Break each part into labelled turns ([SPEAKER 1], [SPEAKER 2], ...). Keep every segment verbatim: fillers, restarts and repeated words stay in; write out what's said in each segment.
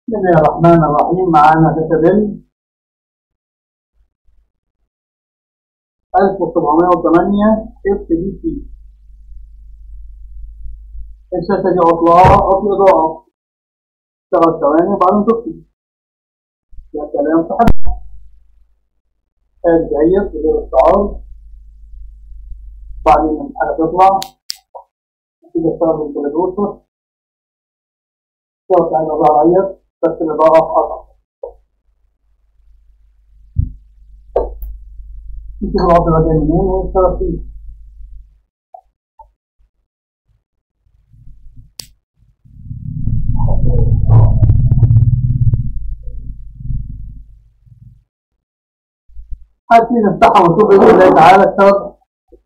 [SPEAKER 1] بسم الله الرحمن الرحيم. معانا داتابيل ألف وسبعمية وتمانية اف دي سي. الشاشة دي عطلها عطل إضاءة، اشتغل ثواني وبعدين تطفي، فيها كلام في حد حاجة جيد بغير استعار، بعدين الحاجة تطلع كده اشتغل بالكاليبروتر، اشتغل عين إضاءة عيط بس الإضاءة قطع. نشوف العطل ده جاي منين ونشتغل فيه. هتيجي نفتحها ونشوف ايه اللي تعالى اشتغل.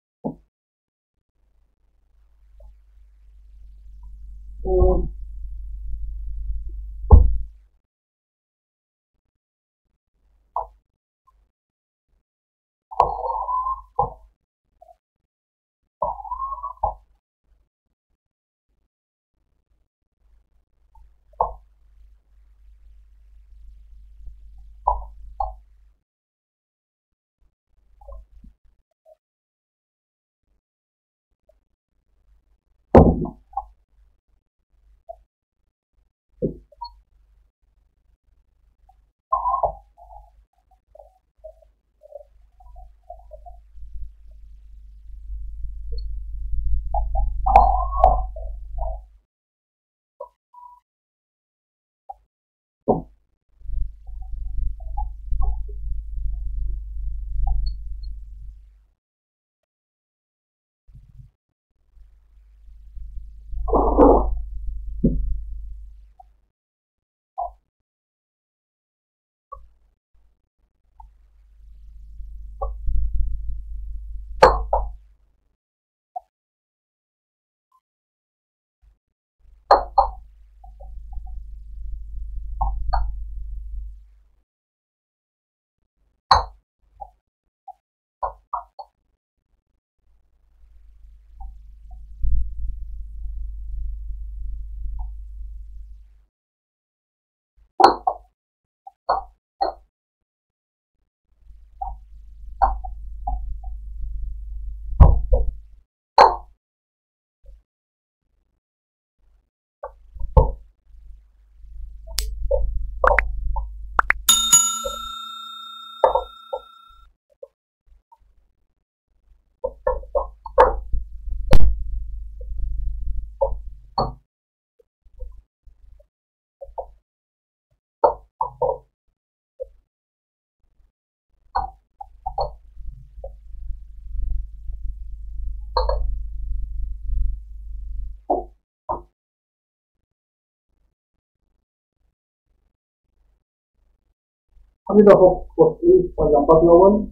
[SPEAKER 1] هنبدأ فوق تصليح اللمبات الأول.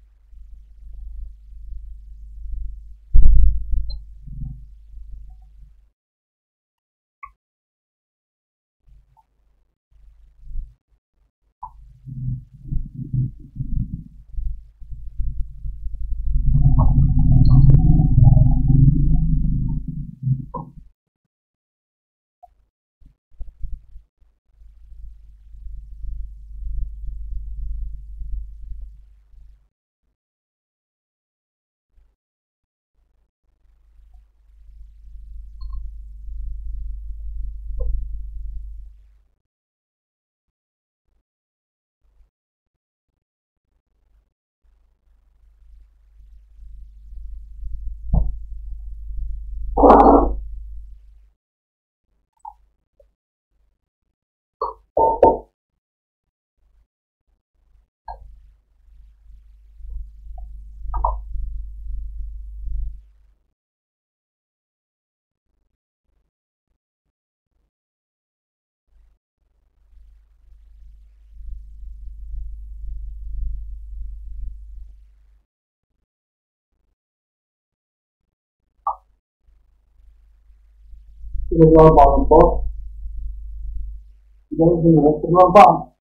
[SPEAKER 1] كده دي أربع لمبات، كده ممكن نركب الأربعة.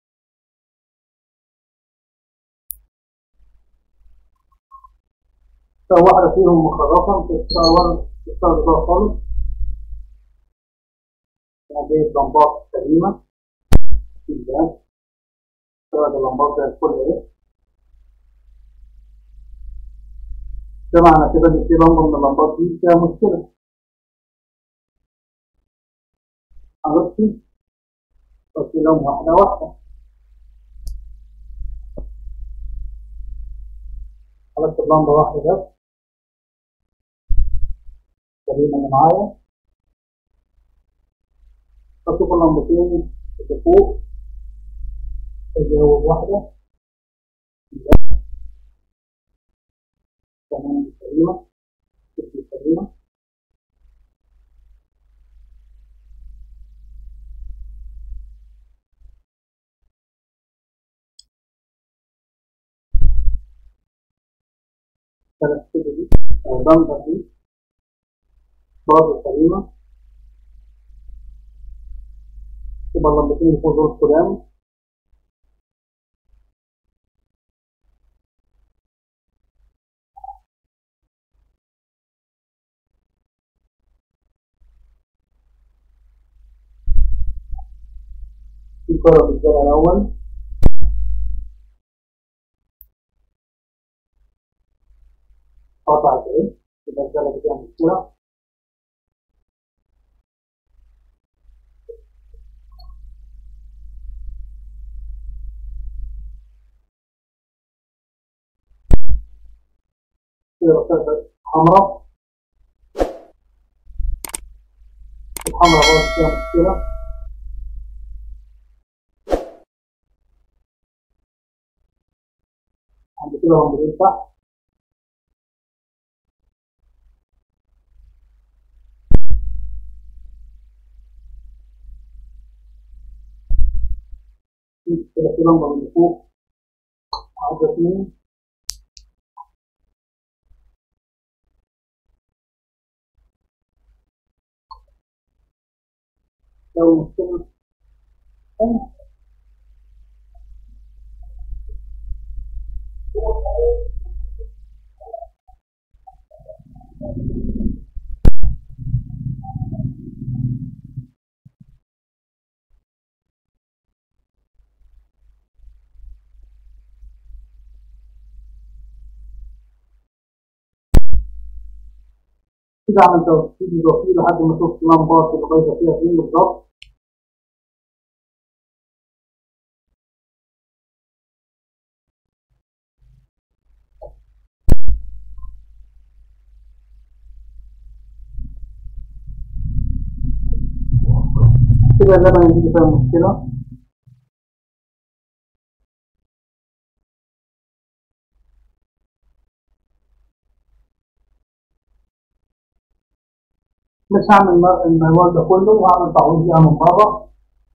[SPEAKER 1] لو واحدة فيهم مخرطة تشتغل تشتغل إضاءة خالص، يعني دي لمبات سليمة. ده ثلاث اللمبات زي الفل اهي. ده معنى كده ان في لمبه من اللمبات دي فيها مشكله. هنطفي بس لون واحده واحده. خلصت اللمبه واحده بس سليمه اللي معايا. اشوف اللمبتين اللي فوق تجاوب واحده تمام سليمه سليمه. ثلاث كده دي اللمبه دي برضه سليمه. تبقى اللمبتين اللي فوق دول سلام. في كرة في الزرع الأول قطعت اهي. يبقى الزرع دي فيها مشكلة. كده رصاصة حمراء. الحمراء برضه فيها مشكلة. عند كده لمبتين تحت. كده في لمبة من فوق عدد اتنين. لو المشكلة كده عملت توصيل توصيل لحد ما اشوف اللمبات اللي بايظة فيها فين بالظبط. كده اللبن اللي فيها مشكلة. مش هعمل مر- الموال ده كله وهعمل تعويض ليها من بره.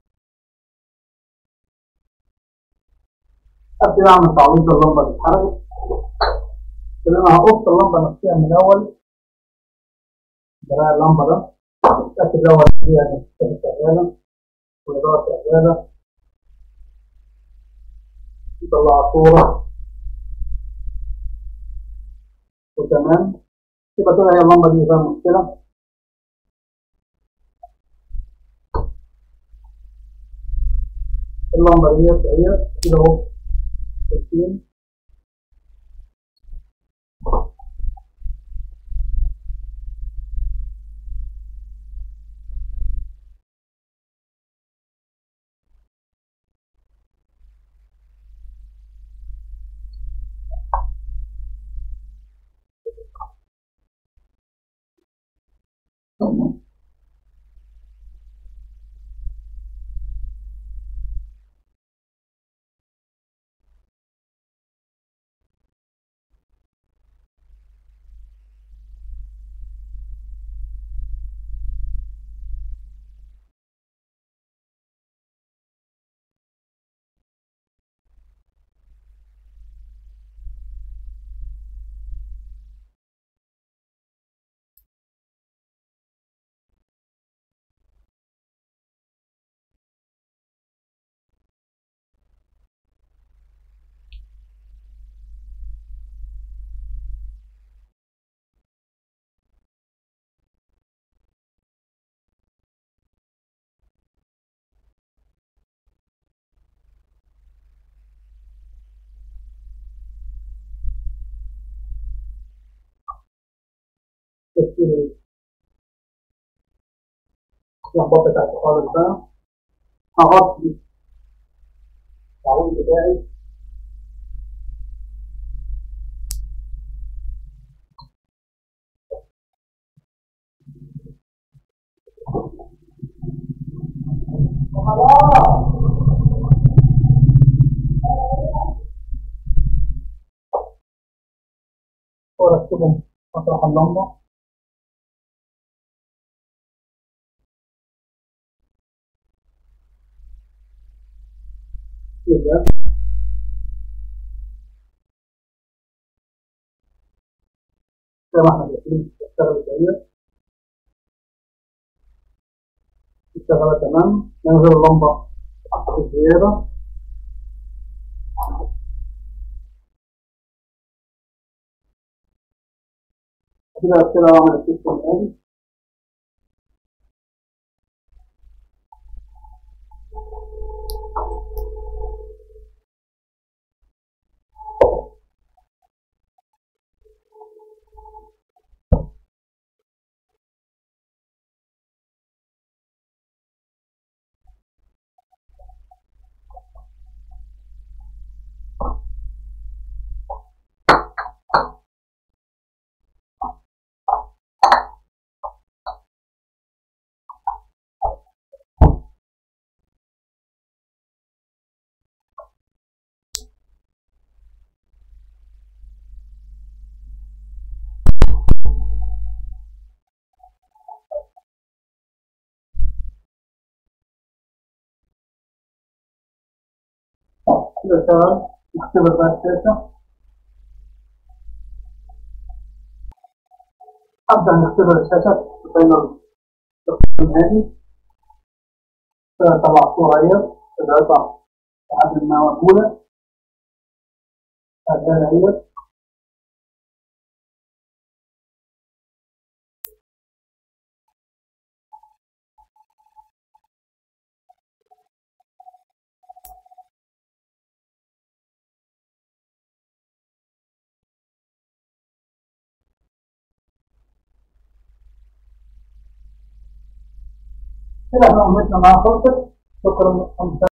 [SPEAKER 1] ابتدي اعمل تعويض اللمبة اللي اتحرقت. كده انا هقص اللمبة نفسها من الاول. دراع اللمبة ده اتأكد الاول ان هي شغالة والإضاءة شغالة. يطلع صورة وتمام. يبقى كده هي اللمبة دي فيها مشكلة. اللمبة دي هي كده اهو ستين. اللمبات بتاعتي خالص بقى. هغطي التعويم بتاعي خلاص واركبهم مطرح اللمبة كده. زي ما احنا شايفين اشتغلت اهي، اشتغلت تمام من غير اللمبة الزيادة. كده كده اعمل السيستم عادي. كده اشتغل. نختبر بقى الشاشة. أبدأ نختبر الشاشة بين التقييم هذه. طلع صورة اهي تبقى لحد ما مقبولة. شغالة اهي. كده احنا مهمتنا معاها خلصت. شكرا.